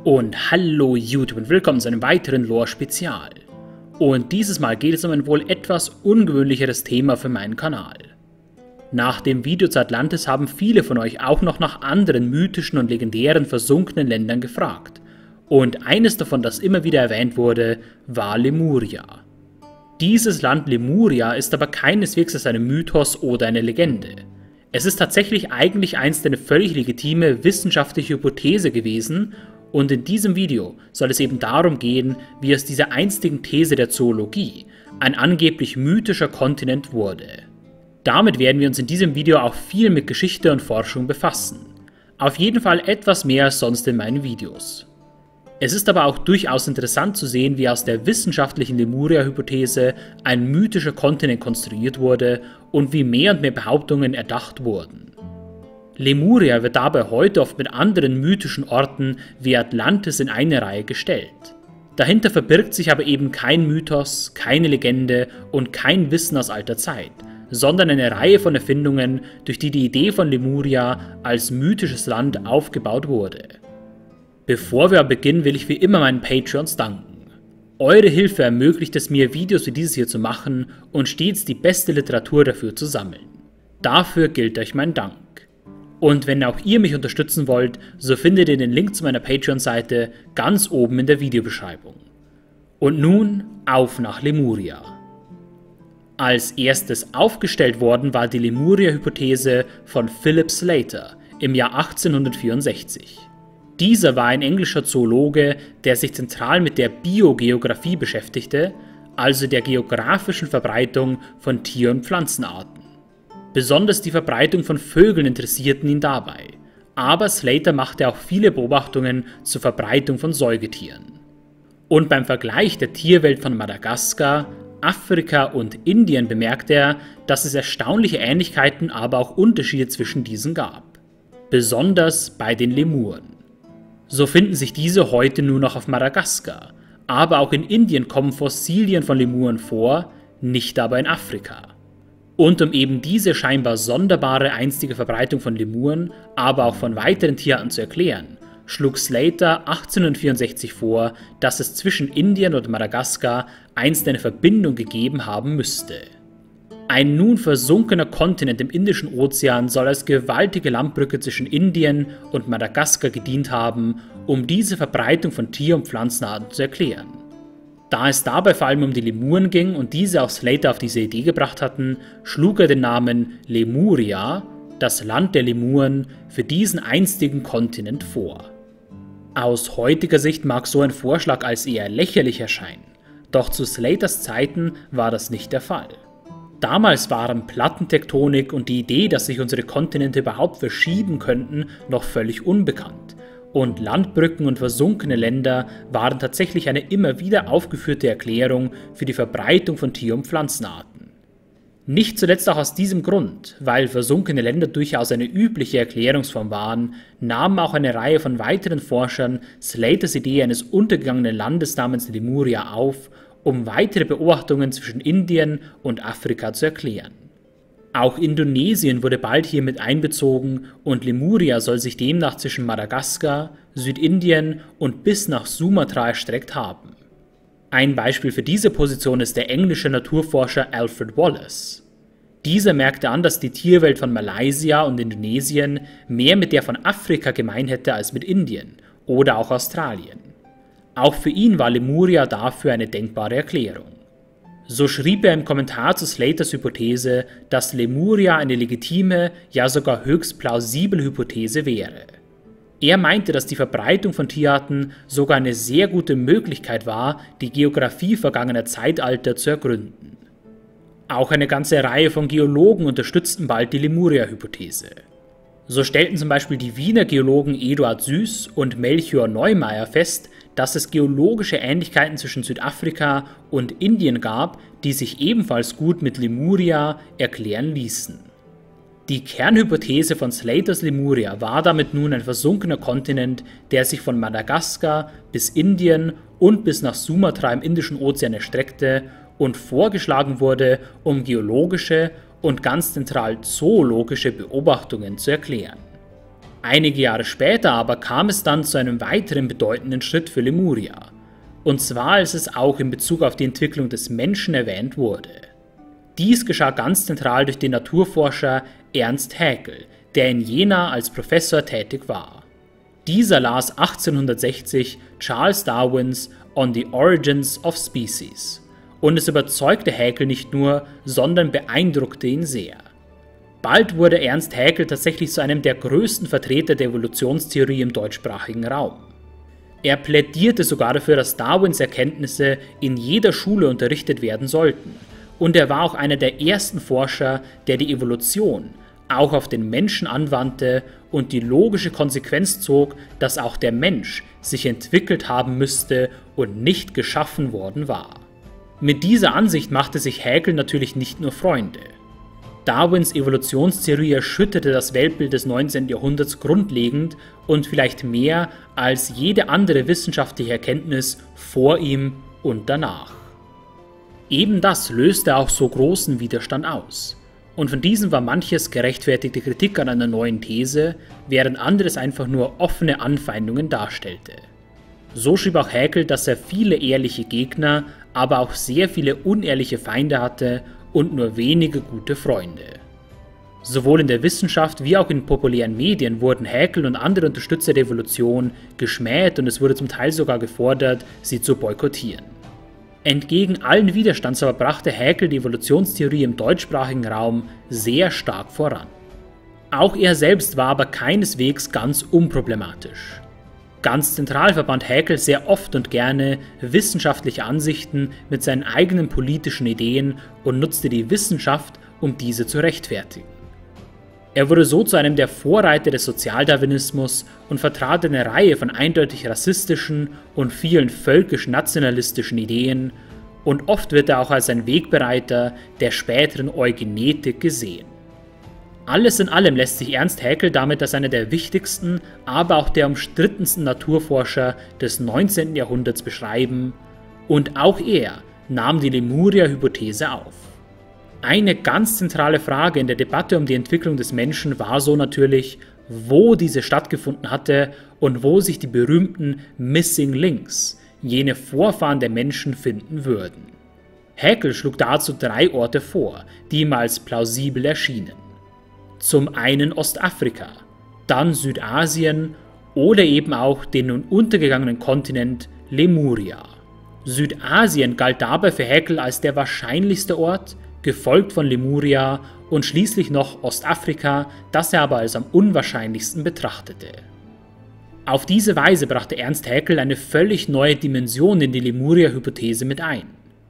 Und hallo YouTube und willkommen zu einem weiteren Lore-Spezial. Und dieses Mal geht es um ein wohl etwas ungewöhnlicheres Thema für meinen Kanal. Nach dem Video zu Atlantis haben viele von euch auch noch nach anderen mythischen und legendären versunkenen Ländern gefragt. Und eines davon, das immer wieder erwähnt wurde, war Lemuria. Dieses Land Lemuria ist aber keineswegs als ein Mythos oder eine Legende. Es ist tatsächlich eigentlich einst eine völlig legitime wissenschaftliche Hypothese gewesen. Und in diesem Video soll es eben darum gehen, wie aus dieser einstigen These der Zoologie ein angeblich mythischer Kontinent wurde. Damit werden wir uns in diesem Video auch viel mit Geschichte und Forschung befassen. Auf jeden Fall etwas mehr als sonst in meinen Videos. Es ist aber auch durchaus interessant zu sehen, wie aus der wissenschaftlichen Lemuria-Hypothese ein mythischer Kontinent konstruiert wurde und wie mehr und mehr Behauptungen erdacht wurden. Lemuria wird dabei heute oft mit anderen mythischen Orten wie Atlantis in eine Reihe gestellt. Dahinter verbirgt sich aber eben kein Mythos, keine Legende und kein Wissen aus alter Zeit, sondern eine Reihe von Erfindungen, durch die die Idee von Lemuria als mythisches Land aufgebaut wurde. Bevor wir aber beginnen, will ich wie immer meinen Patreons danken. Eure Hilfe ermöglicht es mir, Videos wie dieses hier zu machen und stets die beste Literatur dafür zu sammeln. Dafür gilt euch mein Dank. Und wenn auch ihr mich unterstützen wollt, so findet ihr den Link zu meiner Patreon-Seite ganz oben in der Videobeschreibung. Und nun auf nach Lemuria. Als erstes aufgestellt worden war die Lemuria-Hypothese von Philip Slater im Jahr 1864. Dieser war ein englischer Zoologe, der sich zentral mit der Biogeographie beschäftigte, also der geografischen Verbreitung von Tier- und Pflanzenarten. Besonders die Verbreitung von Vögeln interessierten ihn dabei, aber Slater machte auch viele Beobachtungen zur Verbreitung von Säugetieren. Und beim Vergleich der Tierwelt von Madagaskar, Afrika und Indien bemerkte er, dass es erstaunliche Ähnlichkeiten, aber auch Unterschiede zwischen diesen gab. Besonders bei den Lemuren. So finden sich diese heute nur noch auf Madagaskar, aber auch in Indien kommen Fossilien von Lemuren vor, nicht aber in Afrika. Und um eben diese scheinbar sonderbare einstige Verbreitung von Lemuren, aber auch von weiteren Tierarten zu erklären, schlug Slater 1864 vor, dass es zwischen Indien und Madagaskar einst eine Verbindung gegeben haben müsste. Ein nun versunkener Kontinent im Indischen Ozean soll als gewaltige Landbrücke zwischen Indien und Madagaskar gedient haben, um diese Verbreitung von Tier- und Pflanzenarten zu erklären. Da es dabei vor allem um die Lemuren ging und diese auch Slater auf diese Idee gebracht hatten, schlug er den Namen Lemuria, das Land der Lemuren, für diesen einstigen Kontinent vor. Aus heutiger Sicht mag so ein Vorschlag als eher lächerlich erscheinen, doch zu Slaters Zeiten war das nicht der Fall. Damals waren Plattentektonik und die Idee, dass sich unsere Kontinente überhaupt verschieben könnten, noch völlig unbekannt. Und Landbrücken und versunkene Länder waren tatsächlich eine immer wieder aufgeführte Erklärung für die Verbreitung von Tier- und Pflanzenarten. Nicht zuletzt auch aus diesem Grund, weil versunkene Länder durchaus eine übliche Erklärungsform waren, nahmen auch eine Reihe von weiteren Forschern Slaters Idee eines untergegangenen Landes namens Lemuria auf, um weitere Beobachtungen zwischen Indien und Afrika zu erklären. Auch Indonesien wurde bald hier mit einbezogen und Lemuria soll sich demnach zwischen Madagaskar, Südindien und bis nach Sumatra erstreckt haben. Ein Beispiel für diese Position ist der englische Naturforscher Alfred Wallace. Dieser merkte an, dass die Tierwelt von Malaysia und Indonesien mehr mit der von Afrika gemein hätte als mit Indien oder auch Australien. Auch für ihn war Lemuria dafür eine denkbare Erklärung. So schrieb er im Kommentar zu Slaters Hypothese, dass Lemuria eine legitime, ja sogar höchst plausible Hypothese wäre. Er meinte, dass die Verbreitung von Tierarten sogar eine sehr gute Möglichkeit war, die Geografie vergangener Zeitalter zu ergründen. Auch eine ganze Reihe von Geologen unterstützten bald die Lemuria-Hypothese. So stellten zum Beispiel die Wiener Geologen Eduard Süß und Melchior Neumeier fest, dass es geologische Ähnlichkeiten zwischen Südafrika und Indien gab, die sich ebenfalls gut mit Lemuria erklären ließen. Die Kernhypothese von Slaters Lemuria war damit nun ein versunkener Kontinent, der sich von Madagaskar bis Indien und bis nach Sumatra im Indischen Ozean erstreckte und vorgeschlagen wurde, um geologische und ganz zentral zoologische Beobachtungen zu erklären. Einige Jahre später aber kam es dann zu einem weiteren bedeutenden Schritt für Lemuria. Und zwar, als es auch in Bezug auf die Entwicklung des Menschen erwähnt wurde. Dies geschah ganz zentral durch den Naturforscher Ernst Haeckel, der in Jena als Professor tätig war. Dieser las 1860 Charles Darwins On the Origins of Species und es überzeugte Haeckel nicht nur, sondern beeindruckte ihn sehr. Bald wurde Ernst Haeckel tatsächlich zu einem der größten Vertreter der Evolutionstheorie im deutschsprachigen Raum. Er plädierte sogar dafür, dass Darwins Erkenntnisse in jeder Schule unterrichtet werden sollten, und er war auch einer der ersten Forscher, der die Evolution auch auf den Menschen anwandte und die logische Konsequenz zog, dass auch der Mensch sich entwickelt haben müsste und nicht geschaffen worden war. Mit dieser Ansicht machte sich Haeckel natürlich nicht nur Freunde. Darwins Evolutionstheorie erschütterte das Weltbild des 19. Jahrhunderts grundlegend und vielleicht mehr als jede andere wissenschaftliche Erkenntnis vor ihm und danach. Eben das löste auch so großen Widerstand aus. Und von diesem war manches gerechtfertigte Kritik an einer neuen These, während anderes einfach nur offene Anfeindungen darstellte. So schrieb auch Haeckel, dass er viele ehrliche Gegner, aber auch sehr viele unehrliche Feinde hatte und nur wenige gute Freunde. Sowohl in der Wissenschaft wie auch in populären Medien wurden Haeckel und andere Unterstützer der Evolution geschmäht und es wurde zum Teil sogar gefordert, sie zu boykottieren. Entgegen allen Widerstands aber brachte Haeckel die Evolutionstheorie im deutschsprachigen Raum sehr stark voran. Auch er selbst war aber keineswegs ganz unproblematisch. Ganz zentral verband Haeckel sehr oft und gerne wissenschaftliche Ansichten mit seinen eigenen politischen Ideen und nutzte die Wissenschaft, um diese zu rechtfertigen. Er wurde so zu einem der Vorreiter des Sozialdarwinismus und vertrat eine Reihe von eindeutig rassistischen und vielen völkisch-nationalistischen Ideen, und oft wird er auch als ein Wegbereiter der späteren Eugenetik gesehen. Alles in allem lässt sich Ernst Haeckel damit als einer der wichtigsten, aber auch der umstrittensten Naturforscher des 19. Jahrhunderts beschreiben, und auch er nahm die Lemuria-Hypothese auf. Eine ganz zentrale Frage in der Debatte um die Entwicklung des Menschen war so natürlich, wo diese stattgefunden hatte und wo sich die berühmten Missing Links, jene Vorfahren der Menschen, finden würden. Haeckel schlug dazu 3 Orte vor, die ihm als plausibel erschienen. Zum einen Ostafrika, dann Südasien oder eben auch den nun untergegangenen Kontinent Lemuria. Südasien galt dabei für Haeckel als der wahrscheinlichste Ort, gefolgt von Lemuria und schließlich noch Ostafrika, das er aber als am unwahrscheinlichsten betrachtete. Auf diese Weise brachte Ernst Haeckel eine völlig neue Dimension in die Lemuria-Hypothese mit ein.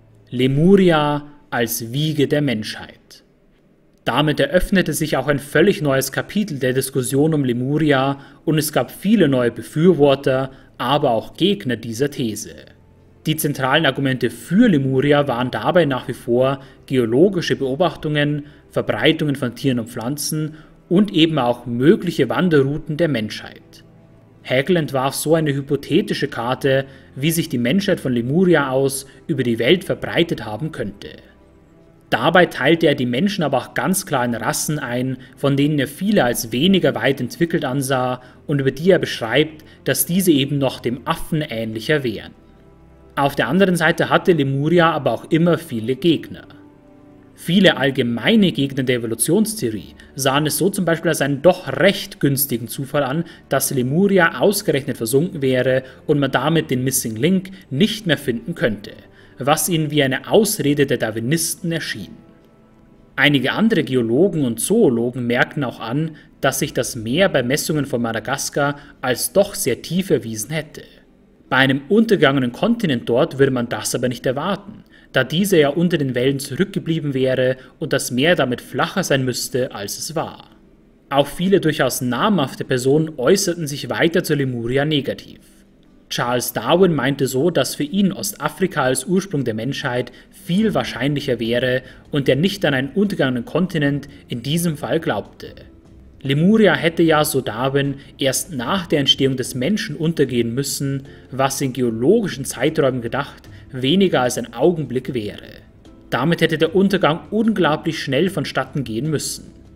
Lemuria als Wiege der Menschheit. Damit eröffnete sich auch ein völlig neues Kapitel der Diskussion um Lemuria und es gab viele neue Befürworter, aber auch Gegner dieser These. Die zentralen Argumente für Lemuria waren dabei nach wie vor geologische Beobachtungen, Verbreitungen von Tieren und Pflanzen und eben auch mögliche Wanderrouten der Menschheit. Haeckel entwarf so eine hypothetische Karte, wie sich die Menschheit von Lemuria aus über die Welt verbreitet haben könnte. Dabei teilte er die Menschen aber auch ganz klar in Rassen ein, von denen er viele als weniger weit entwickelt ansah und über die er beschreibt, dass diese eben noch dem Affen ähnlicher wären. Auf der anderen Seite hatte Lemuria aber auch immer viele Gegner. Viele allgemeine Gegner der Evolutionstheorie sahen es so zum Beispiel als einen doch recht günstigen Zufall an, dass Lemuria ausgerechnet versunken wäre und man damit den Missing Link nicht mehr finden könnte, was ihnen wie eine Ausrede der Darwinisten erschien. Einige andere Geologen und Zoologen merkten auch an, dass sich das Meer bei Messungen von Madagaskar als doch sehr tief erwiesen hätte. Bei einem untergegangenen Kontinent dort würde man das aber nicht erwarten, da dieser ja unter den Wellen zurückgeblieben wäre und das Meer damit flacher sein müsste, als es war. Auch viele durchaus namhafte Personen äußerten sich weiter zur Lemuria negativ. Charles Darwin meinte so, dass für ihn Ostafrika als Ursprung der Menschheit viel wahrscheinlicher wäre und er nicht an einen untergegangenen Kontinent in diesem Fall glaubte. Lemuria hätte ja, so Darwin, erst nach der Entstehung des Menschen untergehen müssen, was in geologischen Zeiträumen gedacht weniger als ein Augenblick wäre. Damit hätte der Untergang unglaublich schnell vonstatten gehen müssen.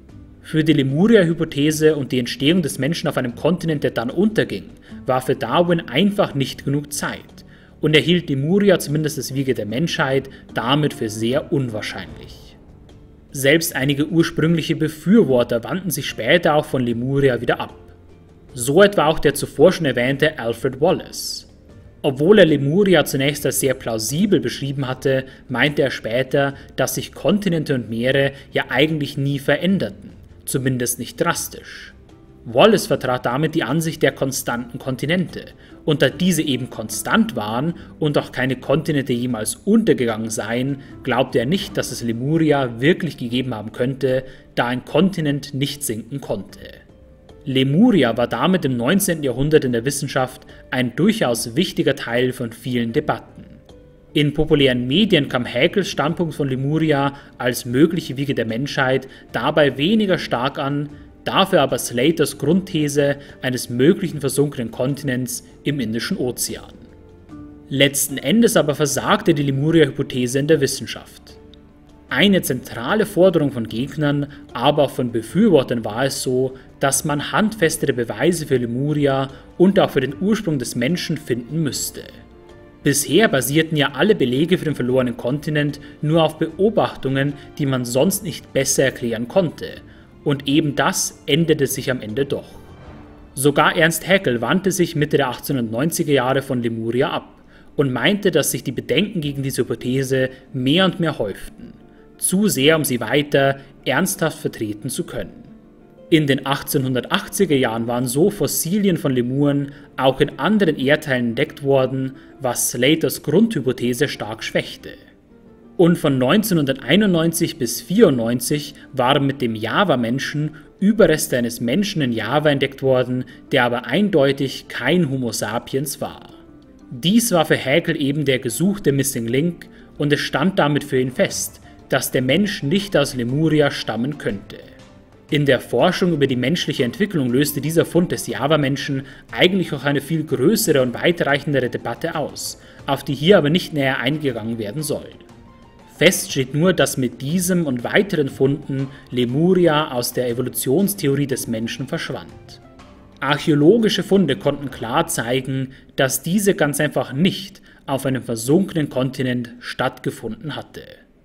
Für die Lemuria-Hypothese und die Entstehung des Menschen auf einem Kontinent, der dann unterging, war für Darwin einfach nicht genug Zeit und er hielt Lemuria zumindest als Wiege der Menschheit damit für sehr unwahrscheinlich. Selbst einige ursprüngliche Befürworter wandten sich später auch von Lemuria wieder ab. So etwa auch der zuvor schon erwähnte Alfred Wallace. Obwohl er Lemuria zunächst als sehr plausibel beschrieben hatte, meinte er später, dass sich Kontinente und Meere ja eigentlich nie veränderten, zumindest nicht drastisch. Wallace vertrat damit die Ansicht der konstanten Kontinente, und da diese eben konstant waren und auch keine Kontinente jemals untergegangen seien, glaubte er nicht, dass es Lemuria wirklich gegeben haben könnte, da ein Kontinent nicht sinken konnte. Lemuria war damit im 19. Jahrhundert in der Wissenschaft ein durchaus wichtiger Teil von vielen Debatten. In populären Medien kam Haeckels Standpunkt von Lemuria als mögliche Wiege der Menschheit dabei weniger stark an, dafür aber Slaters Grundthese eines möglichen versunkenen Kontinents im Indischen Ozean. Letzten Endes aber versagte die Lemuria-Hypothese in der Wissenschaft. Eine zentrale Forderung von Gegnern, aber auch von Befürwortern war es so, dass man handfestere Beweise für Lemuria und auch für den Ursprung des Menschen finden müsste. Bisher basierten ja alle Belege für den verlorenen Kontinent nur auf Beobachtungen, die man sonst nicht besser erklären konnte, und eben das änderte sich am Ende doch. Sogar Ernst Haeckel wandte sich Mitte der 1890er Jahre von Lemuria ab und meinte, dass sich die Bedenken gegen diese Hypothese mehr und mehr häuften. Zu sehr, um sie weiter ernsthaft vertreten zu können. In den 1880er Jahren waren so Fossilien von Lemuren auch in anderen Erdteilen entdeckt worden, was Slaters Grundhypothese stark schwächte. Und von 1991 bis 1994 waren mit dem Java-Menschen Überreste eines Menschen in Java entdeckt worden, der aber eindeutig kein Homo sapiens war. Dies war für Haeckel eben der gesuchte Missing Link und es stand damit für ihn fest, dass der Mensch nicht aus Lemuria stammen könnte. In der Forschung über die menschliche Entwicklung löste dieser Fund des Java-Menschen eigentlich auch eine viel größere und weitreichendere Debatte aus, auf die hier aber nicht näher eingegangen werden soll. Fest steht nur, dass mit diesem und weiteren Funden Lemuria aus der Evolutionstheorie des Menschen verschwand. Archäologische Funde konnten klar zeigen, dass diese ganz einfach nicht auf einem versunkenen Kontinent stattgefunden hatte.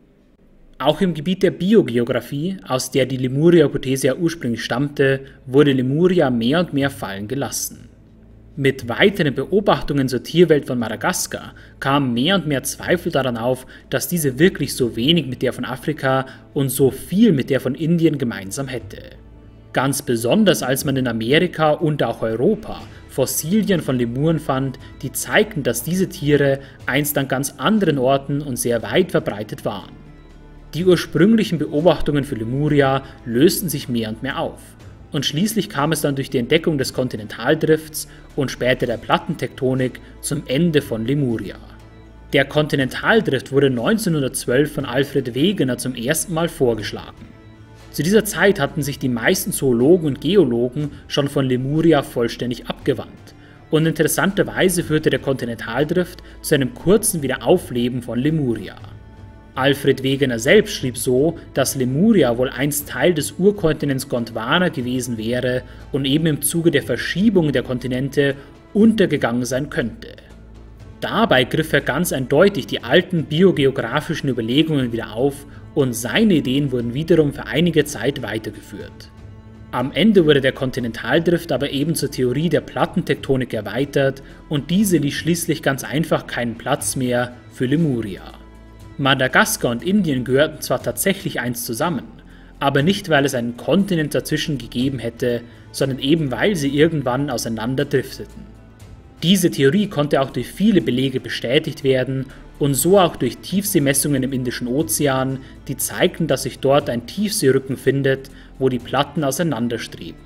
Auch im Gebiet der Biogeographie, aus der die Lemuria-Hypothese ja ursprünglich stammte, wurde Lemuria mehr und mehr fallen gelassen. Mit weiteren Beobachtungen zur Tierwelt von Madagaskar kamen mehr und mehr Zweifel daran auf, dass diese wirklich so wenig mit der von Afrika und so viel mit der von Indien gemeinsam hätte. Ganz besonders als man in Amerika und auch Europa Fossilien von Lemuren fand, die zeigten, dass diese Tiere einst an ganz anderen Orten und sehr weit verbreitet waren. Die ursprünglichen Beobachtungen für Lemuria lösten sich mehr und mehr auf. Und schließlich kam es dann durch die Entdeckung des Kontinentaldrifts und später der Plattentektonik zum Ende von Lemuria. Der Kontinentaldrift wurde 1912 von Alfred Wegener zum ersten Mal vorgeschlagen. Zu dieser Zeit hatten sich die meisten Zoologen und Geologen schon von Lemuria vollständig abgewandt. Und interessanterweise führte der Kontinentaldrift zu einem kurzen Wiederaufleben von Lemuria. Alfred Wegener selbst schrieb so, dass Lemuria wohl einst Teil des Urkontinents Gondwana gewesen wäre und eben im Zuge der Verschiebung der Kontinente untergegangen sein könnte. Dabei griff er ganz eindeutig die alten biogeografischen Überlegungen wieder auf und seine Ideen wurden wiederum für einige Zeit weitergeführt. Am Ende wurde der Kontinentaldrift aber eben zur Theorie der Plattentektonik erweitert und diese ließ schließlich ganz einfach keinen Platz mehr für Lemuria. Madagaskar und Indien gehörten zwar tatsächlich einst zusammen, aber nicht, weil es einen Kontinent dazwischen gegeben hätte, sondern eben weil sie irgendwann auseinanderdrifteten. Diese Theorie konnte auch durch viele Belege bestätigt werden und so auch durch Tiefseemessungen im Indischen Ozean, die zeigten, dass sich dort ein Tiefseerücken findet, wo die Platten auseinanderstreben.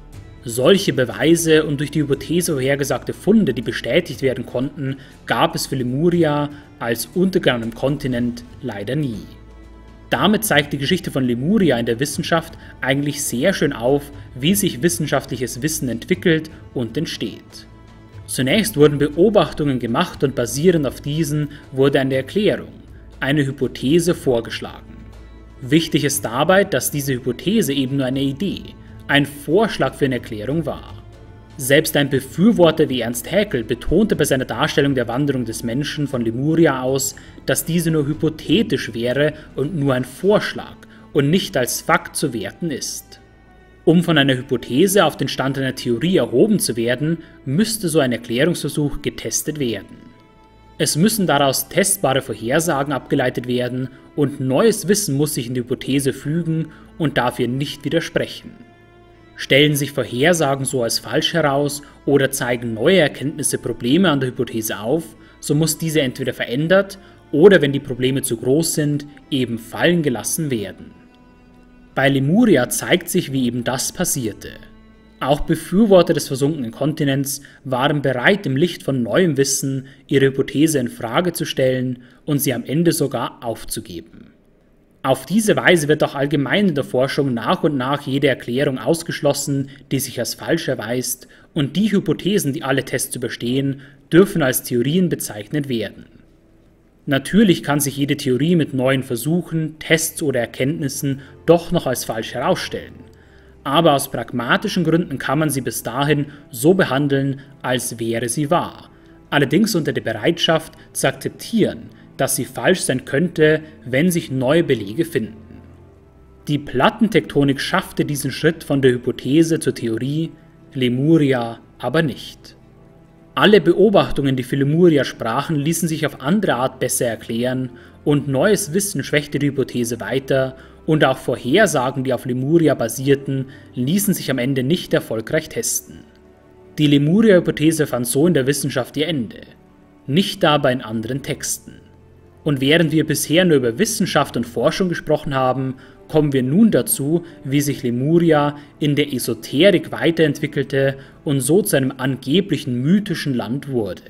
Solche Beweise und durch die Hypothese vorhergesagte Funde, die bestätigt werden konnten, gab es für Lemuria als untergegangenem Kontinent leider nie. Damit zeigt die Geschichte von Lemuria in der Wissenschaft eigentlich sehr schön auf, wie sich wissenschaftliches Wissen entwickelt und entsteht. Zunächst wurden Beobachtungen gemacht und basierend auf diesen wurde eine Erklärung, eine Hypothese vorgeschlagen. Wichtig ist dabei, dass diese Hypothese eben nur eine Idee, ein Vorschlag für eine Erklärung war. Selbst ein Befürworter wie Ernst Haeckel betonte bei seiner Darstellung der Wanderung des Menschen von Lemuria aus, dass diese nur hypothetisch wäre und nur ein Vorschlag und nicht als Fakt zu werten ist. Um von einer Hypothese auf den Stand einer Theorie erhoben zu werden, müsste so ein Erklärungsversuch getestet werden. Es müssen daraus testbare Vorhersagen abgeleitet werden und neues Wissen muss sich in die Hypothese fügen und darf ihr nicht widersprechen. Stellen sich Vorhersagen so als falsch heraus oder zeigen neue Erkenntnisse Probleme an der Hypothese auf, so muss diese entweder verändert oder, wenn die Probleme zu groß sind, eben fallen gelassen werden. Bei Lemuria zeigt sich, wie eben das passierte. Auch Befürworter des versunkenen Kontinents waren bereit, im Licht von neuem Wissen ihre Hypothese in Frage zu stellen und sie am Ende sogar aufzugeben. Auf diese Weise wird auch allgemein in der Forschung nach und nach jede Erklärung ausgeschlossen, die sich als falsch erweist, und die Hypothesen, die alle Tests überstehen, dürfen als Theorien bezeichnet werden. Natürlich kann sich jede Theorie mit neuen Versuchen, Tests oder Erkenntnissen doch noch als falsch herausstellen. Aber aus pragmatischen Gründen kann man sie bis dahin so behandeln, als wäre sie wahr. Allerdings unter der Bereitschaft zu akzeptieren, dass sie falsch sein könnte, wenn sich neue Belege finden. Die Plattentektonik schaffte diesen Schritt von der Hypothese zur Theorie, Lemuria aber nicht. Alle Beobachtungen, die für Lemuria sprachen, ließen sich auf andere Art besser erklären und neues Wissen schwächte die Hypothese weiter und auch Vorhersagen, die auf Lemuria basierten, ließen sich am Ende nicht erfolgreich testen. Die Lemuria-Hypothese fand so in der Wissenschaft ihr Ende, nicht aber in anderen Texten. Und während wir bisher nur über Wissenschaft und Forschung gesprochen haben, kommen wir nun dazu, wie sich Lemuria in der Esoterik weiterentwickelte und so zu einem angeblichen mythischen Land wurde.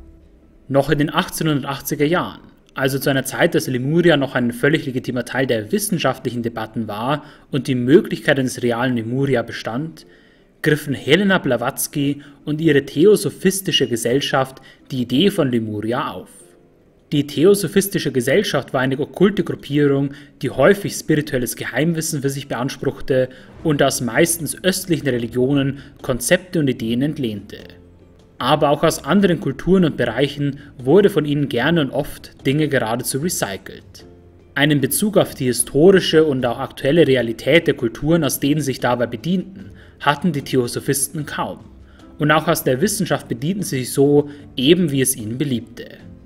Noch in den 1880er Jahren, also zu einer Zeit, dass Lemuria noch ein völlig legitimer Teil der wissenschaftlichen Debatten war und die Möglichkeit eines realen Lemuria bestand, griffen Helena Blavatsky und ihre Theosophistische Gesellschaft die Idee von Lemuria auf. Die Theosophistische Gesellschaft war eine okkulte Gruppierung, die häufig spirituelles Geheimwissen für sich beanspruchte und aus meistens östlichen Religionen Konzepte und Ideen entlehnte. Aber auch aus anderen Kulturen und Bereichen wurde von ihnen gerne und oft Dinge geradezu recycelt. Einen Bezug auf die historische und auch aktuelle Realität der Kulturen, aus denen sie sich dabei bedienten, hatten die Theosophisten kaum. Und auch aus der Wissenschaft bedienten sie sich so, eben wie es ihnen beliebte.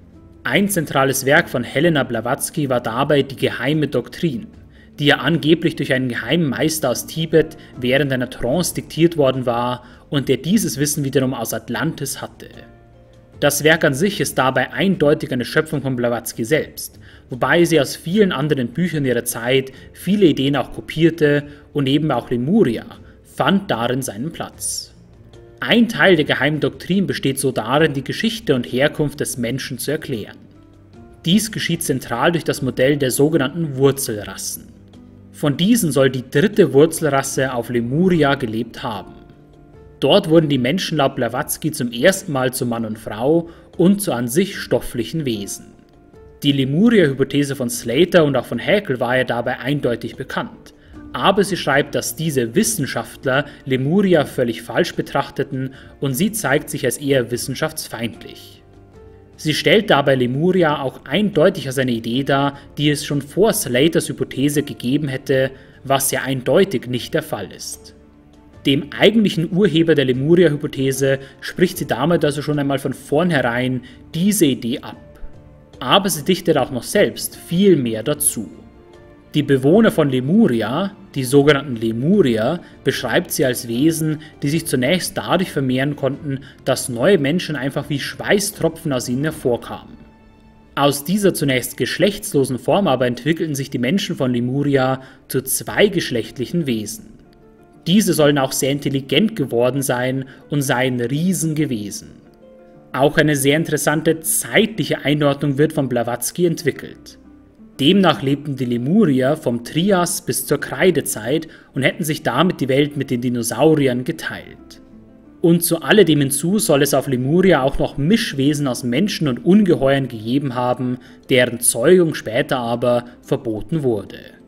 Ein zentrales Werk von Helena Blavatsky war dabei die Geheime Doktrin, die ja angeblich durch einen geheimen Meister aus Tibet während einer Trance diktiert worden war und der dieses Wissen wiederum aus Atlantis hatte. Das Werk an sich ist dabei eindeutig eine Schöpfung von Blavatsky selbst, wobei sie aus vielen anderen Büchern ihrer Zeit viele Ideen auch kopierte und eben auch Lemuria fand darin seinen Platz. Ein Teil der geheimen Doktrin besteht so darin, die Geschichte und Herkunft des Menschen zu erklären. Dies geschieht zentral durch das Modell der sogenannten Wurzelrassen. Von diesen soll die dritte Wurzelrasse auf Lemuria gelebt haben. Dort wurden die Menschen laut Blavatsky zum ersten Mal zu Mann und Frau und zu an sich stofflichen Wesen. Die Lemuria-Hypothese von Slater und auch von Haeckel war ja dabei eindeutig bekannt. Aber sie schreibt, dass diese Wissenschaftler Lemuria völlig falsch betrachteten und sie zeigt sich als eher wissenschaftsfeindlich. Sie stellt dabei Lemuria auch eindeutig als eine Idee dar, die es schon vor Slaters Hypothese gegeben hätte, was ja eindeutig nicht der Fall ist. Dem eigentlichen Urheber der Lemuria-Hypothese spricht sie damit also schon einmal von vornherein diese Idee ab. Aber sie dichtet auch noch selbst viel mehr dazu. Die Bewohner von Lemuria, die sogenannten Lemurier, beschreibt sie als Wesen, die sich zunächst dadurch vermehren konnten, dass neue Menschen einfach wie Schweißtropfen aus ihnen hervorkamen. Aus dieser zunächst geschlechtslosen Form aber entwickelten sich die Menschen von Lemuria zu zweigeschlechtlichen Wesen. Diese sollen auch sehr intelligent geworden sein und seien Riesen gewesen. Auch eine sehr interessante zeitliche Einordnung wird von Blavatsky entwickelt. Demnach lebten die Lemurier vom Trias bis zur Kreidezeit und hätten sich damit die Welt mit den Dinosauriern geteilt. Und zu alledem hinzu soll es auf Lemuria auch noch Mischwesen aus Menschen und Ungeheuern gegeben haben, deren Zeugung später aber verboten wurde.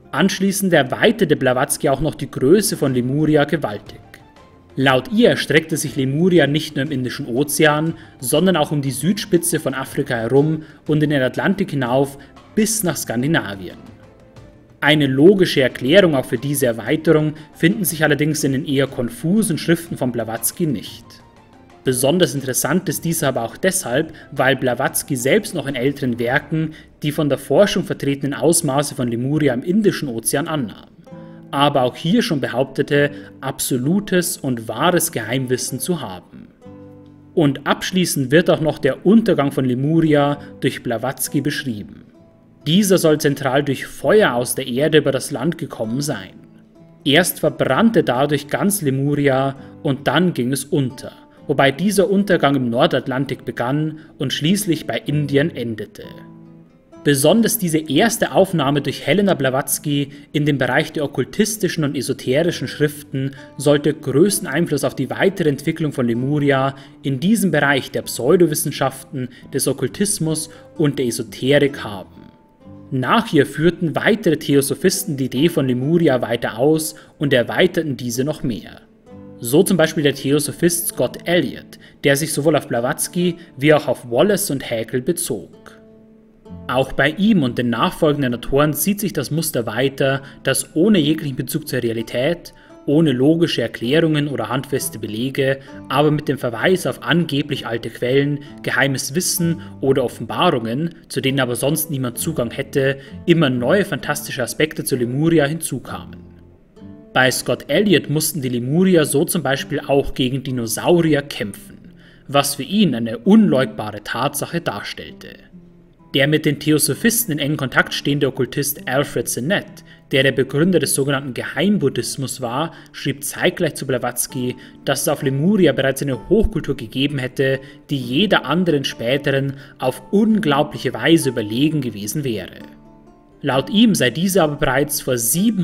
Anschließend erweiterte Blavatsky auch noch die Größe von Lemuria gewaltig. Laut ihr erstreckte sich Lemuria nicht nur im Indischen Ozean, sondern auch um die Südspitze von Afrika herum und in den Atlantik hinauf bis nach Skandinavien. Eine logische Erklärung auch für diese Erweiterung finden sich allerdings in den eher konfusen Schriften von Blavatsky nicht. Besonders interessant ist dies aber auch deshalb, weil Blavatsky selbst noch in älteren Werken die von der Forschung vertretenen Ausmaße von Lemuria im Indischen Ozean annahm, aber auch hier schon behauptete, absolutes und wahres Geheimwissen zu haben. Und abschließend wird auch noch der Untergang von Lemuria durch Blavatsky beschrieben. Dieser soll zentral durch Feuer aus der Erde über das Land gekommen sein. Erst verbrannte dadurch ganz Lemuria und dann ging es unter, wobei dieser Untergang im Nordatlantik begann und schließlich bei Indien endete. Besonders diese erste Aufnahme durch Helena Blavatsky in den Bereich der okkultistischen und esoterischen Schriften sollte größten Einfluss auf die weitere Entwicklung von Lemuria in diesem Bereich der Pseudowissenschaften, des Okkultismus und der Esoterik haben. Nach ihr führten weitere Theosophisten die Idee von Lemuria weiter aus und erweiterten diese noch mehr. So zum Beispiel der Theosophist Scott Elliott, der sich sowohl auf Blavatsky wie auch auf Wallace und Haeckel bezog. Auch bei ihm und den nachfolgenden Autoren zieht sich das Muster weiter, dass ohne jeglichen Bezug zur Realität, ohne logische Erklärungen oder handfeste Belege, aber mit dem Verweis auf angeblich alte Quellen, geheimes Wissen oder Offenbarungen, zu denen aber sonst niemand Zugang hätte, immer neue fantastische Aspekte zu Lemuria hinzukamen. Bei Scott Elliott mussten die Lemurier so zum Beispiel auch gegen Dinosaurier kämpfen, was für ihn eine unleugbare Tatsache darstellte. Der mit den Theosophisten in engem Kontakt stehende Okkultist Alfred Sinnett, der Begründer des sogenannten Geheimbuddhismus war, schrieb zeitgleich zu Blavatsky, dass es auf Lemuria bereits eine Hochkultur gegeben hätte, die jeder anderen späteren auf unglaubliche Weise überlegen gewesen wäre. Laut ihm sei diese aber bereits vor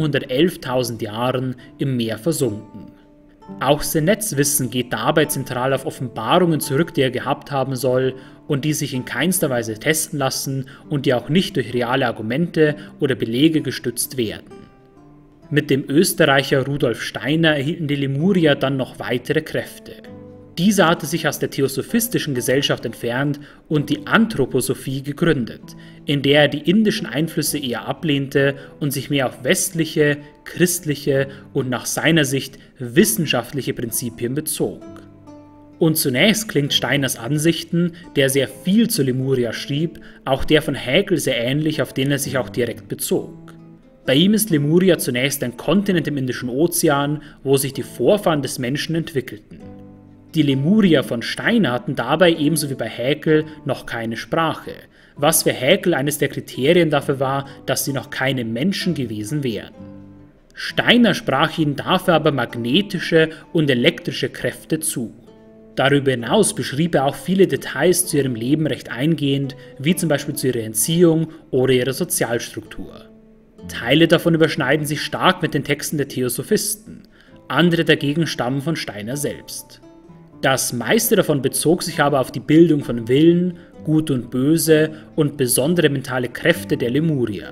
711.000 Jahren im Meer versunken. Auch Sinnetts Wissen geht dabei zentral auf Offenbarungen zurück, die er gehabt haben soll und die sich in keinster Weise testen lassen und die auch nicht durch reale Argumente oder Belege gestützt werden. Mit dem Österreicher Rudolf Steiner erhielten die Lemurier dann noch weitere Kräfte. Dieser hatte sich aus der theosophistischen Gesellschaft entfernt und die Anthroposophie gegründet, in der er die indischen Einflüsse eher ablehnte und sich mehr auf westliche, christliche und nach seiner Sicht wissenschaftliche Prinzipien bezog. Und zunächst klingt Steiners Ansichten, der sehr viel zu Lemuria schrieb, auch der von Haeckel sehr ähnlich, auf den er sich auch direkt bezog. Bei ihm ist Lemuria zunächst ein Kontinent im Indischen Ozean, wo sich die Vorfahren des Menschen entwickelten. Die Lemurier von Steiner hatten dabei ebenso wie bei Haeckel noch keine Sprache, was für Haeckel eines der Kriterien dafür war, dass sie noch keine Menschen gewesen wären. Steiner sprach ihnen dafür aber magnetische und elektrische Kräfte zu. Darüber hinaus beschrieb er auch viele Details zu ihrem Leben recht eingehend, wie zum Beispiel zu ihrer Erziehung oder ihrer Sozialstruktur. Teile davon überschneiden sich stark mit den Texten der Theosophisten, andere dagegen stammen von Steiner selbst. Das meiste davon bezog sich aber auf die Bildung von Willen, Gut und Böse und besondere mentale Kräfte der Lemurier.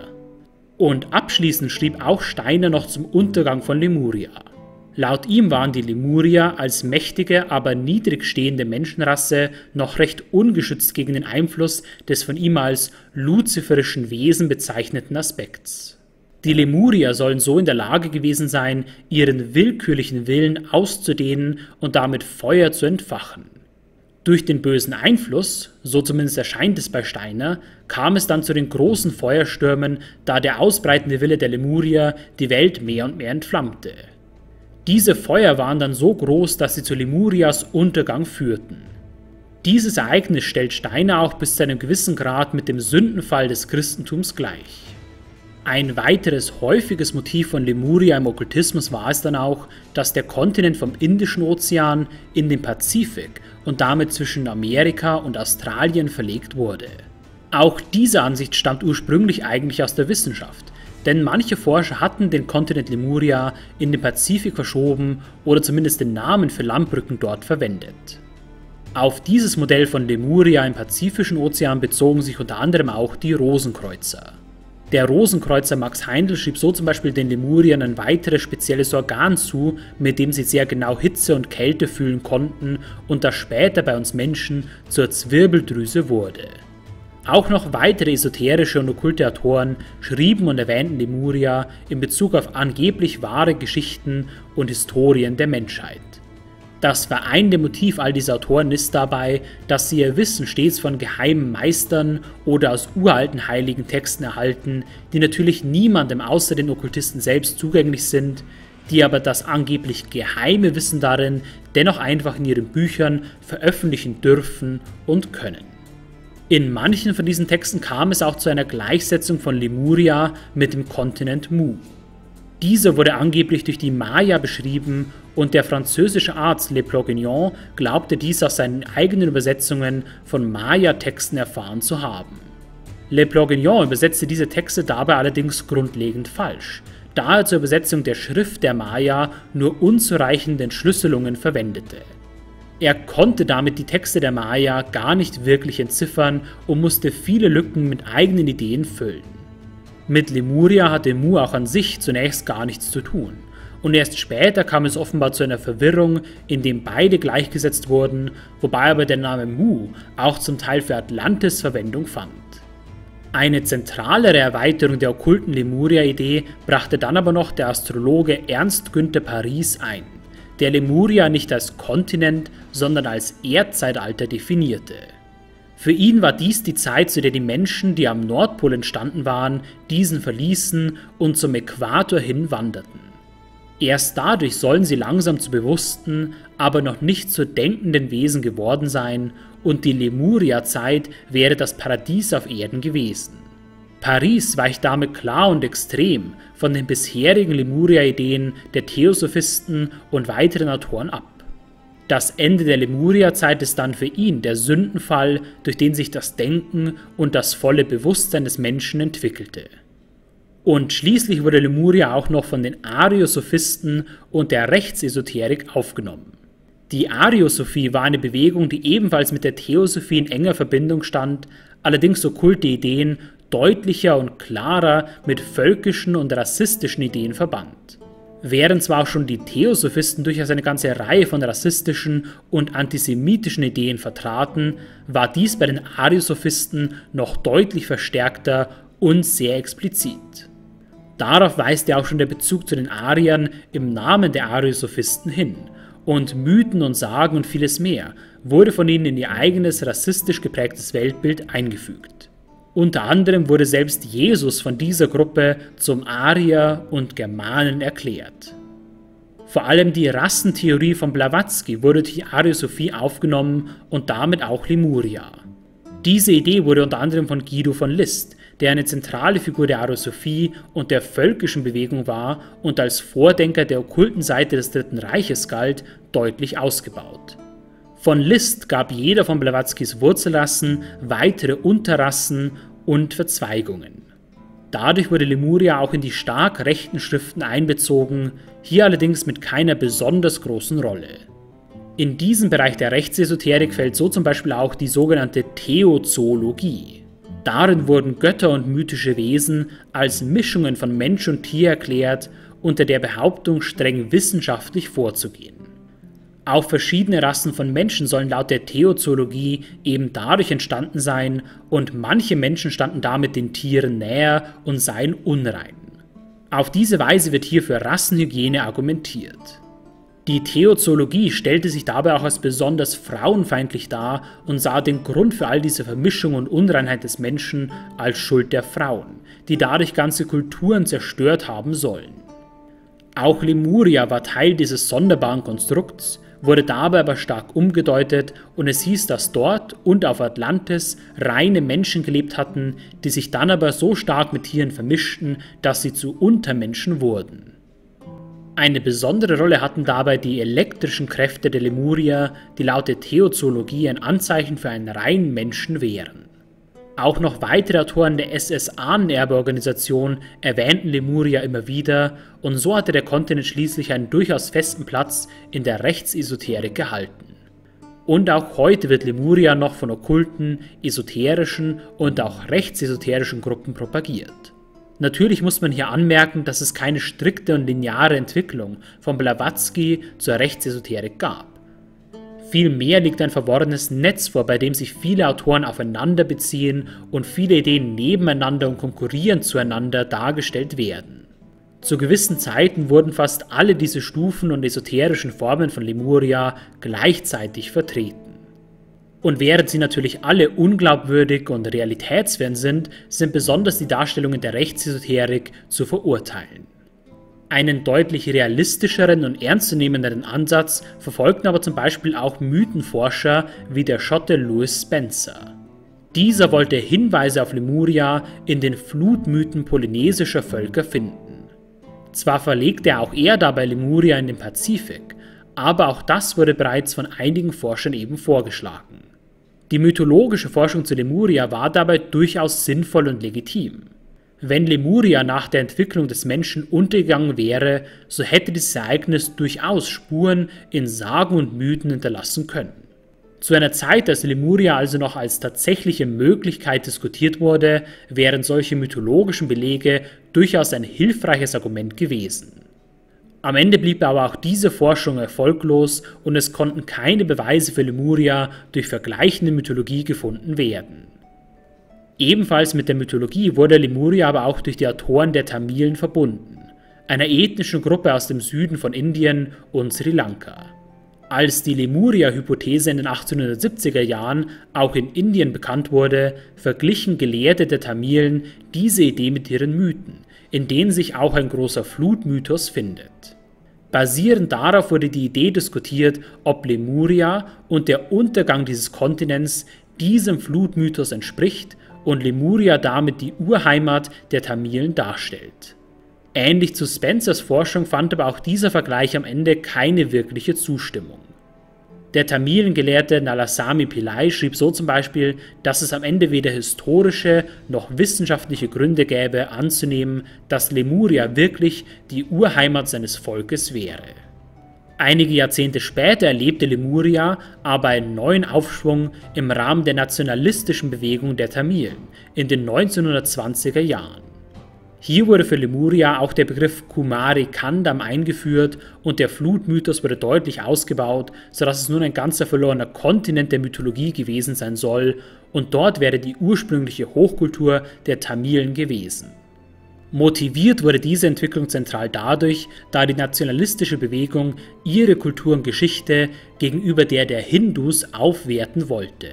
Und abschließend schrieb auch Steiner noch zum Untergang von Lemuria. Laut ihm waren die Lemurier als mächtige, aber niedrig stehende Menschenrasse noch recht ungeschützt gegen den Einfluss des von ihm als luziferischen Wesen bezeichneten Aspekts. Die Lemurier sollen so in der Lage gewesen sein, ihren willkürlichen Willen auszudehnen und damit Feuer zu entfachen. Durch den bösen Einfluss, so zumindest erscheint es bei Steiner, kam es dann zu den großen Feuerstürmen, da der ausbreitende Wille der Lemurier die Welt mehr und mehr entflammte. Diese Feuer waren dann so groß, dass sie zu Lemurias Untergang führten. Dieses Ereignis stellt Steiner auch bis zu einem gewissen Grad mit dem Sündenfall des Christentums gleich. Ein weiteres häufiges Motiv von Lemuria im Okkultismus war es dann auch, dass der Kontinent vom Indischen Ozean in den Pazifik und damit zwischen Amerika und Australien verlegt wurde. Auch diese Ansicht stammt ursprünglich eigentlich aus der Wissenschaft, denn manche Forscher hatten den Kontinent Lemuria in den Pazifik verschoben oder zumindest den Namen für Landbrücken dort verwendet. Auf dieses Modell von Lemuria im Pazifischen Ozean bezogen sich unter anderem auch die Rosenkreuzer. Der Rosenkreuzer Max Heindel schrieb so zum Beispiel den Lemuriern ein weiteres spezielles Organ zu, mit dem sie sehr genau Hitze und Kälte fühlen konnten und das später bei uns Menschen zur Zwirbeldrüse wurde. Auch noch weitere esoterische und okkulte Autoren schrieben und erwähnten Lemuria in Bezug auf angeblich wahre Geschichten und Historien der Menschheit. Das vereinende Motiv all dieser Autoren ist dabei, dass sie ihr Wissen stets von geheimen Meistern oder aus uralten heiligen Texten erhalten, die natürlich niemandem außer den Okkultisten selbst zugänglich sind, die aber das angeblich geheime Wissen darin dennoch einfach in ihren Büchern veröffentlichen dürfen und können. In manchen von diesen Texten kam es auch zu einer Gleichsetzung von Lemuria mit dem Kontinent Mu. Dieser wurde angeblich durch die Maya beschrieben und der französische Arzt Le Plogignon glaubte dies aus seinen eigenen Übersetzungen von Maya-Texten erfahren zu haben. Le Plogignon übersetzte diese Texte dabei allerdings grundlegend falsch, da er zur Übersetzung der Schrift der Maya nur unzureichende Entschlüsselungen verwendete. Er konnte damit die Texte der Maya gar nicht wirklich entziffern und musste viele Lücken mit eigenen Ideen füllen. Mit Lemuria hatte Mu auch an sich zunächst gar nichts zu tun, und erst später kam es offenbar zu einer Verwirrung, in dem beide gleichgesetzt wurden, wobei aber der Name Mu auch zum Teil für Atlantis Verwendung fand. Eine zentralere Erweiterung der okkulten Lemuria-Idee brachte dann aber noch der Astrologe Ernst Günther Paris ein, der Lemuria nicht als Kontinent, sondern als Erdzeitalter definierte. Für ihn war dies die Zeit, zu der die Menschen, die am Nordpol entstanden waren, diesen verließen und zum Äquator hin wanderten. Erst dadurch sollen sie langsam zu bewussten, aber noch nicht zu denkenden Wesen geworden sein, und die Lemuria-Zeit wäre das Paradies auf Erden gewesen. Paris weicht damit klar und extrem von den bisherigen Lemuria-Ideen der Theosophisten und weiteren Autoren ab. Das Ende der Lemuria-Zeit ist dann für ihn der Sündenfall, durch den sich das Denken und das volle Bewusstsein des Menschen entwickelte. Und schließlich wurde Lemuria auch noch von den Ariosophisten und der Rechtsesoterik aufgenommen. Die Ariosophie war eine Bewegung, die ebenfalls mit der Theosophie in enger Verbindung stand, allerdings okkulte Ideen deutlicher und klarer mit völkischen und rassistischen Ideen verband. Während zwar auch schon die Theosophisten durchaus eine ganze Reihe von rassistischen und antisemitischen Ideen vertraten, war dies bei den Ariosophisten noch deutlich verstärkter und sehr explizit. Darauf weist ja auch schon der Bezug zu den Ariern im Namen der Ariosophisten hin, und Mythen und Sagen und vieles mehr wurde von ihnen in ihr eigenes rassistisch geprägtes Weltbild eingefügt. Unter anderem wurde selbst Jesus von dieser Gruppe zum Arier und Germanen erklärt. Vor allem die Rassentheorie von Blavatsky wurde durch die Ariosophie aufgenommen und damit auch Lemuria. Diese Idee wurde unter anderem von Guido von List, der eine zentrale Figur der Ariosophie und der völkischen Bewegung war und als Vordenker der okkulten Seite des Dritten Reiches galt, deutlich ausgebaut. Von List gab jeder von Blavatskys Wurzelrassen weitere Unterrassen und Verzweigungen. Dadurch wurde Lemuria auch in die stark rechten Schriften einbezogen, hier allerdings mit keiner besonders großen Rolle. In diesem Bereich der Rechtsesoterik fällt so zum Beispiel auch die sogenannte Theozoologie. Darin wurden Götter und mythische Wesen als Mischungen von Mensch und Tier erklärt, unter der Behauptung, streng wissenschaftlich vorzugehen. Auch verschiedene Rassen von Menschen sollen laut der Theozoologie eben dadurch entstanden sein, und manche Menschen standen damit den Tieren näher und seien unrein. Auf diese Weise wird hier für Rassenhygiene argumentiert. Die Theozoologie stellte sich dabei auch als besonders frauenfeindlich dar und sah den Grund für all diese Vermischung und Unreinheit des Menschen als Schuld der Frauen, die dadurch ganze Kulturen zerstört haben sollen. Auch Lemuria war Teil dieses sonderbaren Konstrukts, wurde dabei aber stark umgedeutet, und es hieß, dass dort und auf Atlantis reine Menschen gelebt hatten, die sich dann aber so stark mit Tieren vermischten, dass sie zu Untermenschen wurden. Eine besondere Rolle hatten dabei die elektrischen Kräfte der Lemurier, die laut der Theozoologie ein Anzeichen für einen reinen Menschen wären. Auch noch weitere Autoren der SS-Ahnenerbe-Organisation erwähnten Lemuria immer wieder, und so hatte der Kontinent schließlich einen durchaus festen Platz in der Rechtsesoterik gehalten. Und auch heute wird Lemuria noch von okkulten, esoterischen und auch rechtsesoterischen Gruppen propagiert. Natürlich muss man hier anmerken, dass es keine strikte und lineare Entwicklung von Blavatsky zur Rechtsesoterik gab. Vielmehr liegt ein verworrenes Netz vor, bei dem sich viele Autoren aufeinander beziehen und viele Ideen nebeneinander und konkurrierend zueinander dargestellt werden. Zu gewissen Zeiten wurden fast alle diese Stufen und esoterischen Formen von Lemuria gleichzeitig vertreten. Und während sie natürlich alle unglaubwürdig und realitätsfern sind besonders die Darstellungen der Rechtsesoterik zu verurteilen. Einen deutlich realistischeren und ernstzunehmenderen Ansatz verfolgten aber zum Beispiel auch Mythenforscher wie der Schotte Louis Spencer. Dieser wollte Hinweise auf Lemuria in den Flutmythen polynesischer Völker finden. Zwar verlegte auch er dabei Lemuria in den Pazifik, aber auch das wurde bereits von einigen Forschern eben vorgeschlagen. Die mythologische Forschung zu Lemuria war dabei durchaus sinnvoll und legitim. Wenn Lemuria nach der Entwicklung des Menschen untergegangen wäre, so hätte dieses Ereignis durchaus Spuren in Sagen und Mythen hinterlassen können. Zu einer Zeit, als Lemuria also noch als tatsächliche Möglichkeit diskutiert wurde, wären solche mythologischen Belege durchaus ein hilfreiches Argument gewesen. Am Ende blieb aber auch diese Forschung erfolglos und es konnten keine Beweise für Lemuria durch vergleichende Mythologie gefunden werden. Ebenfalls mit der Mythologie wurde Lemuria aber auch durch die Autoren der Tamilen verbunden, einer ethnischen Gruppe aus dem Süden von Indien und Sri Lanka. Als die Lemuria-Hypothese in den 1870er Jahren auch in Indien bekannt wurde, verglichen Gelehrte der Tamilen diese Idee mit ihren Mythen, in denen sich auch ein großer Flutmythos findet. Basierend darauf wurde die Idee diskutiert, ob Lemuria und der Untergang dieses Kontinents diesem Flutmythos entspricht und Lemuria damit die Urheimat der Tamilen darstellt. Ähnlich zu Spencers Forschung fand aber auch dieser Vergleich am Ende keine wirkliche Zustimmung. Der Tamilengelehrte Nalasamy Pillai schrieb so zum Beispiel, dass es am Ende weder historische noch wissenschaftliche Gründe gäbe, anzunehmen, dass Lemuria wirklich die Urheimat seines Volkes wäre. Einige Jahrzehnte später erlebte Lemuria aber einen neuen Aufschwung im Rahmen der nationalistischen Bewegung der Tamilen in den 1920er Jahren. Hier wurde für Lemuria auch der Begriff Kumari Kandam eingeführt und der Flutmythos wurde deutlich ausgebaut, sodass es nun ein ganzer verlorener Kontinent der Mythologie gewesen sein soll und dort wäre die ursprüngliche Hochkultur der Tamilen gewesen. Motiviert wurde diese Entwicklung zentral dadurch, da die nationalistische Bewegung ihre Kultur und Geschichte gegenüber der Hindus aufwerten wollte.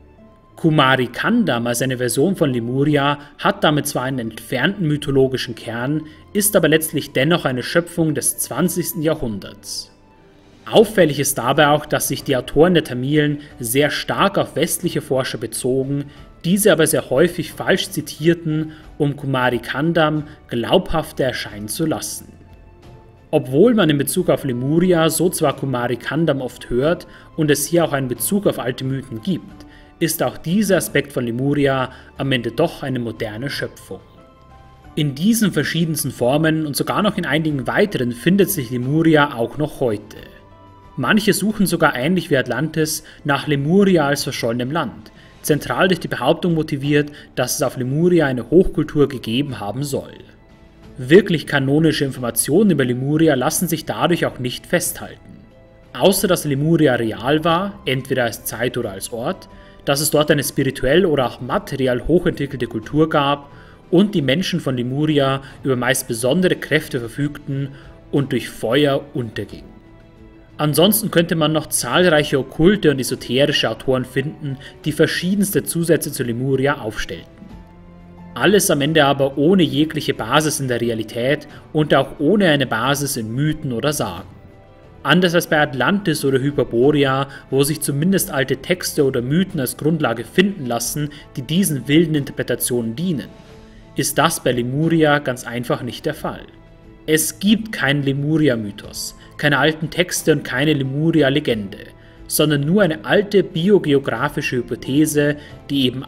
Kumari Kandam als eine Version von Lemuria hat damit zwar einen entfernten mythologischen Kern, ist aber letztlich dennoch eine Schöpfung des 20. Jahrhunderts. Auffällig ist dabei auch, dass sich die Autoren der Tamilen sehr stark auf westliche Forscher bezogen, diese aber sehr häufig falsch zitierten, um Kumari Kandam glaubhafter erscheinen zu lassen. Obwohl man in Bezug auf Lemuria so zwar Kumari Kandam oft hört und es hier auch einen Bezug auf alte Mythen gibt, ist auch dieser Aspekt von Lemuria am Ende doch eine moderne Schöpfung. In diesen verschiedensten Formen und sogar noch in einigen weiteren findet sich Lemuria auch noch heute. Manche suchen sogar ähnlich wie Atlantis nach Lemuria als verschollenem Land, zentral durch die Behauptung motiviert, dass es auf Lemuria eine Hochkultur gegeben haben soll. Wirklich kanonische Informationen über Lemuria lassen sich dadurch auch nicht festhalten. Außer dass Lemuria real war, entweder als Zeit oder als Ort, dass es dort eine spirituell oder auch materiell hochentwickelte Kultur gab und die Menschen von Lemuria über meist besondere Kräfte verfügten und durch Feuer untergingen. Ansonsten könnte man noch zahlreiche okkulte und esoterische Autoren finden, die verschiedenste Zusätze zu Lemuria aufstellten. Alles am Ende aber ohne jegliche Basis in der Realität und auch ohne eine Basis in Mythen oder Sagen. Anders als bei Atlantis oder Hyperborea, wo sich zumindest alte Texte oder Mythen als Grundlage finden lassen, die diesen wilden Interpretationen dienen, ist das bei Lemuria ganz einfach nicht der Fall. Es gibt keinen Lemuria-Mythos, keine alten Texte und keine Lemuria-Legende, sondern nur eine alte biogeografische Hypothese, die eben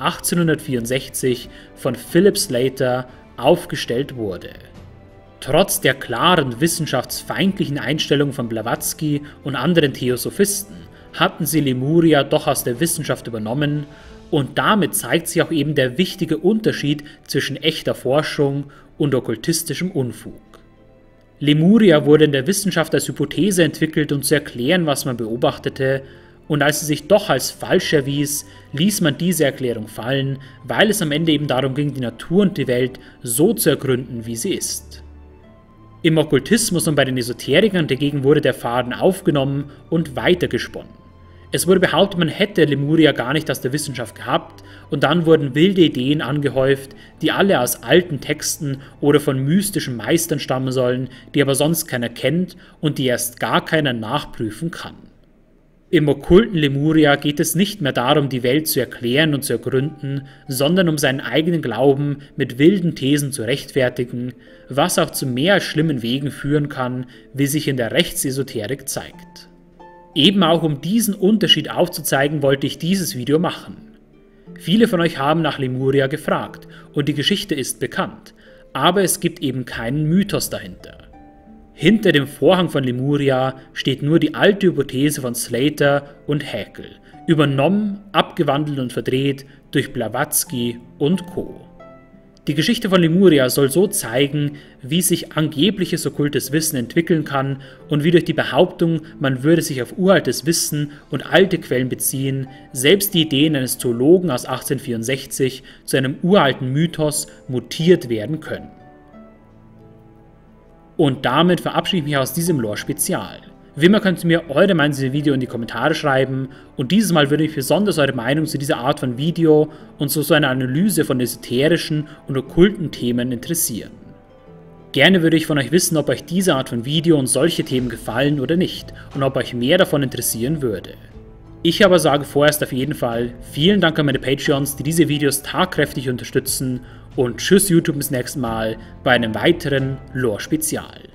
1864 von Philip Slater aufgestellt wurde. Trotz der klaren wissenschaftsfeindlichen Einstellung von Blavatsky und anderen Theosophisten hatten sie Lemuria doch aus der Wissenschaft übernommen Und damit zeigt sich auch eben der wichtige Unterschied zwischen echter Forschung und okkultistischem Unfug. Lemuria wurde in der Wissenschaft als Hypothese entwickelt, um zu erklären, was man beobachtete, und als sie sich doch als falsch erwies, ließ man diese Erklärung fallen, weil es am Ende eben darum ging, die Natur und die Welt so zu ergründen, wie sie ist. Im Okkultismus und bei den Esoterikern dagegen wurde der Faden aufgenommen und weitergesponnen. Es wurde behauptet, man hätte Lemuria gar nicht aus der Wissenschaft gehabt, und dann wurden wilde Ideen angehäuft, die alle aus alten Texten oder von mystischen Meistern stammen sollen, die aber sonst keiner kennt und die erst gar keiner nachprüfen kann. Im okkulten Lemuria geht es nicht mehr darum, die Welt zu erklären und zu ergründen, sondern um seinen eigenen Glauben mit wilden Thesen zu rechtfertigen, was auch zu mehr als schlimmen Wegen führen kann, wie sich in der Rechtsesoterik zeigt. Eben auch um diesen Unterschied aufzuzeigen, wollte ich dieses Video machen. Viele von euch haben nach Lemuria gefragt und die Geschichte ist bekannt, aber es gibt eben keinen Mythos dahinter. Hinter dem Vorhang von Lemuria steht nur die alte Hypothese von Slater und Haeckel, übernommen, abgewandelt und verdreht durch Blavatsky und Co. Die Geschichte von Lemuria soll so zeigen, wie sich angebliches okkultes Wissen entwickeln kann und wie durch die Behauptung, man würde sich auf uraltes Wissen und alte Quellen beziehen, selbst die Ideen eines Zoologen aus 1864 zu einem uralten Mythos mutiert werden können. Und damit verabschiede ich mich aus diesem Lore-Spezial. Wie immer könnt ihr mir eure Meinung zu diesem Video in die Kommentare schreiben, und dieses Mal würde mich besonders eure Meinung zu dieser Art von Video und zu so einer Analyse von esoterischen und okkulten Themen interessieren. Gerne würde ich von euch wissen, ob euch diese Art von Video und solche Themen gefallen oder nicht und ob euch mehr davon interessieren würde. Ich aber sage vorerst auf jeden Fall vielen Dank an meine Patreons, die diese Videos tatkräftig unterstützen, und tschüss YouTube bis nächstes Mal bei einem weiteren Lore-Spezial.